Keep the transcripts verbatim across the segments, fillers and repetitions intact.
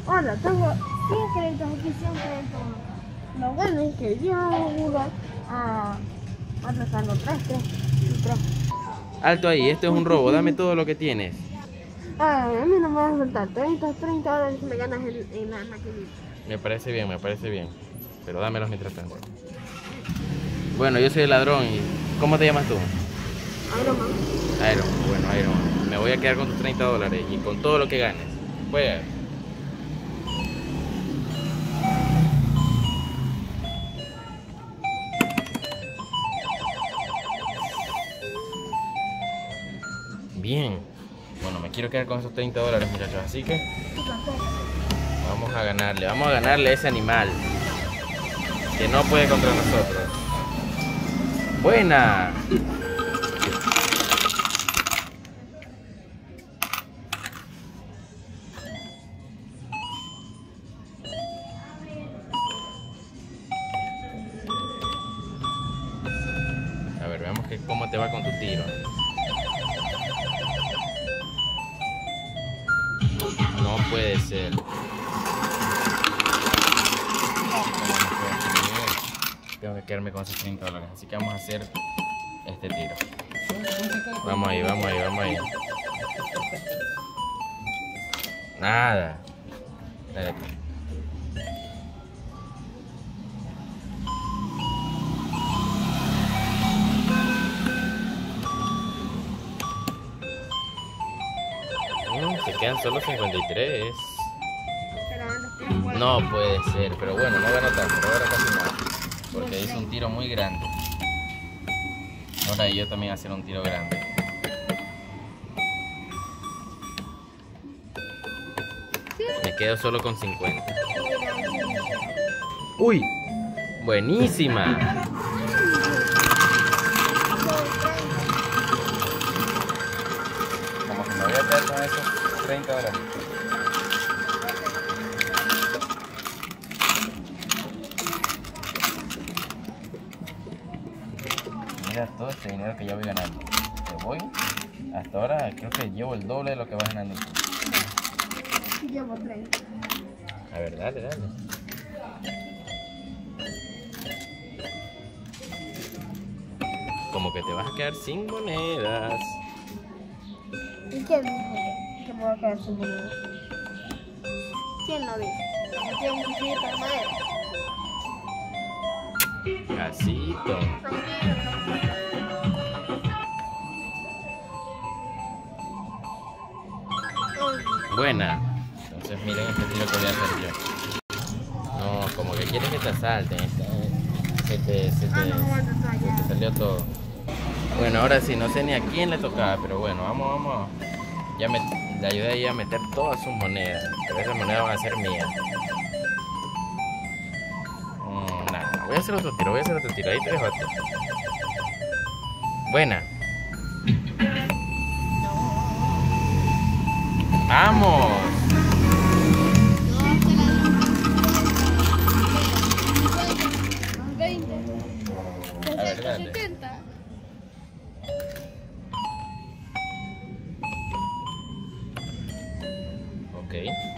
Hola, tengo cien créditos aquí, cien créditos. Lo bueno es que yo juro a... ¿cuántos están los tres? Tres y tres. Alto ahí, esto es un robo, dame todo lo que tienes. Ah, a mí no me van a soltar treinta, treinta dólares si me ganas en, en la maquinita. Me parece bien, me parece bien. Pero dámelos mientras tanto. Bueno, yo soy el ladrón y... ¿cómo te llamas tú? Iron Man. Iron, bueno, Iron. Me voy a quedar con tus treinta dólares y con todo lo que ganes. Pues... Bien. Bueno, me quiero quedar con esos treinta dólares, muchachos. Así que vamos a ganarle. Vamos a ganarle a ese animal que no puede contra nosotros. Buena. A ver, veamos que, cómo te va con tu tiro. No puede ser. Tengo que quedarme con esos treinta dólares. Así que vamos a hacer este tiro. Vamos ahí, vamos ahí, vamos ahí. Nada. Dale. Mm, se quedan solo cincuenta y tres. No puede ser, pero bueno, no ganó tanto, pero ahora casi nada. Porque hizo un tiro muy grande. Ahora yo también hacer un tiro grande. Me quedo solo con cincuenta. ¡Uy! ¡Buenísima! Como que me voy a quedar con esos treinta dólares. Mira todo este dinero que ya voy ganando. Te voy. Hasta ahora creo que llevo el doble de lo que vas ganando. Llevo treinta. A ver, dale, dale. Como que te vas a quedar sin monedas. ¿Y quién dijo que me voy a quedar sin dinero? ¿Quién lo dijo? ¿Me tiene un billete de madera? Casito. Buena. Entonces miren este tiro que voy a hacer yo. No, como que quieres que te asalten. Se te, se te, se te salió todo. Bueno, ahora sí, no sé ni a quién le tocaba, pero bueno, vamos, vamos. Ya me, le ayudé ahí a meter todas sus monedas. Pero esas monedas van a ser mías. Mm, nada, voy a hacer otro tiro, voy a hacer otro tiro. Ahí te dejo otro. Buena. ¡Vamos! A ver, dale. Ok.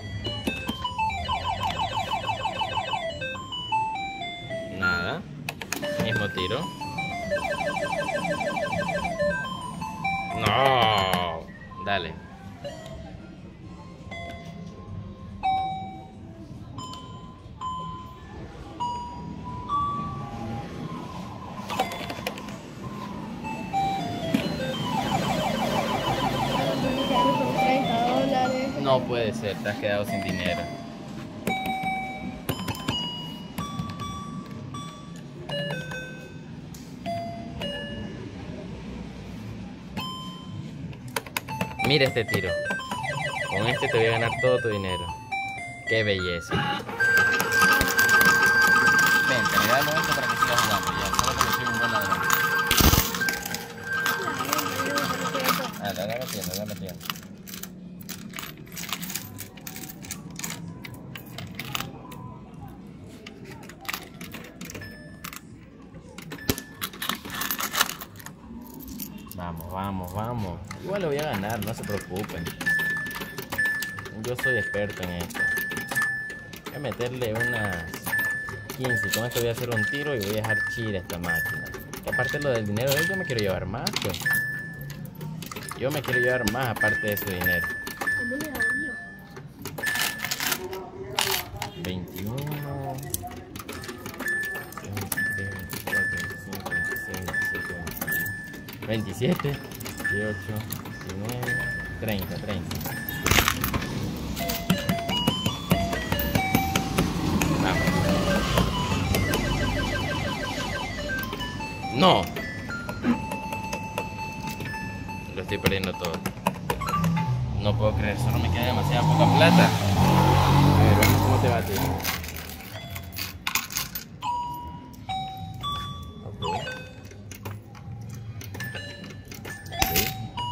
Nada. Mismo tiro. No. Dale. No puede ser, te has quedado sin dinero. Mira este tiro. Con este te voy a ganar todo tu dinero. Qué belleza. Ven, te regalo esto para que sigas jugando ya. Solo porque soy un buen ladrón. Ah, dale a la tienda, dale a la tienda. Vamos, vamos, vamos. Igual lo voy a ganar, no se preocupen. Yo soy experto en esto. a meterle unas quince. Con esto voy a hacer un tiro y voy a dejar chida esta máquina. Que aparte de lo del dinero de él, yo me quiero llevar más, pues. Yo me quiero llevar más aparte de su dinero. veintiuno, veintitrés, veinticuatro, veinticinco, veintiséis, veintisiete, dieciocho, diecinueve, treinta, treinta. Vamos. No. Lo estoy perdiendo todo. No puedo creer, solo me queda demasiada poca plata. A ver, vamos cómo te va a ti. Ok. Sí.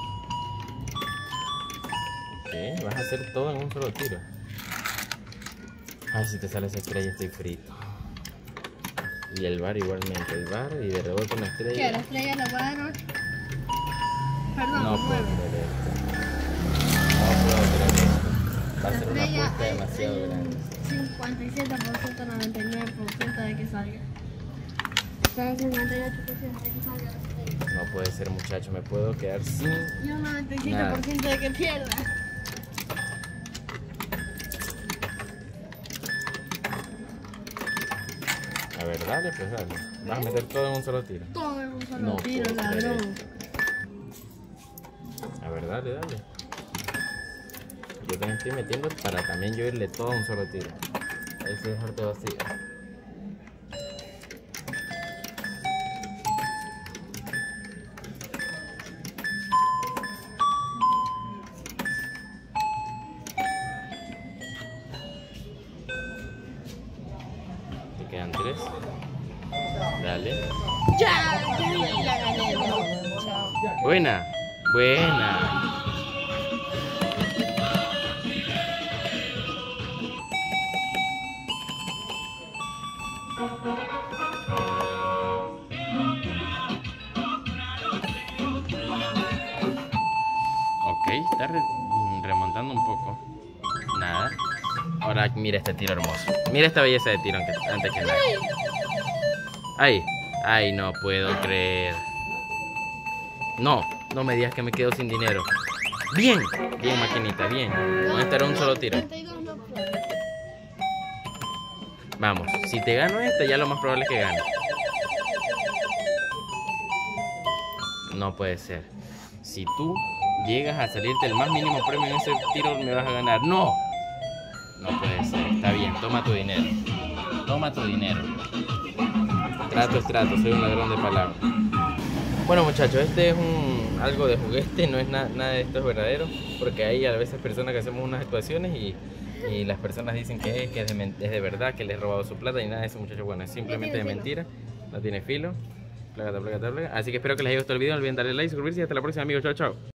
Sí, vas a hacer todo en un solo tiro. Ay, si te sale esa estrella estoy frito. Y el bar igualmente, el bar y de rebote una estrella. ¿Qué? ¿La estrella la bar? Perdón, No puedo nueve. creer esto. No puedo creer esto. Va a La ser una estrella apuesta hay demasiado un grande. cincuenta y siete por ciento, noventa y nueve por ciento de que salga. Está en cincuenta y ocho por ciento de que salga la estrella. No puede ser, muchacho, me puedo quedar sin. Y un noventa y siete por ciento de que pierda. A ver, dale, pues dale. Vas a meter todo en un solo tiro. Todo en un solo No tiro, puedo creer ladrón. esto. A ver, dale, dale. Yo también estoy metiendo para también yo irle todo a un solo tiro. Ahí sí dejarte vacío. Te quedan tres. Dale. Ya, ya, ya gané. Chao. Buena, buena. Ok, está re- remontando un poco. Nada. Ahora mira este tiro hermoso. Mira esta belleza de tiro antes, antes que nada. Ay, ay, no puedo creer. No, no me digas que me quedo sin dinero. Bien, bien maquinita, bien. Con este era un solo tiro. treinta y dos no puedo. Vamos, si te gano esta ya lo más probable es que gane. No puede ser. Si tú llegas a salirte el más mínimo premio en ese tiro me vas a ganar. No. No puede ser. Está bien, toma tu dinero. Toma tu dinero. Trato es trato, soy un ladrón de palabras. Bueno, muchachos, este es un algo de juguete, no es na nada de esto es verdadero, porque hay a veces personas que hacemos unas actuaciones y, y las personas dicen que, es, que es, de, es de verdad, que les he robado su plata y nada de eso, muchachos. Bueno, es simplemente de mentira, no tiene filo. Plágata, plágata, plágata. Así que espero que les haya gustado el video, no olviden darle like, suscribirse y hasta la próxima, amigos. Chao, chao.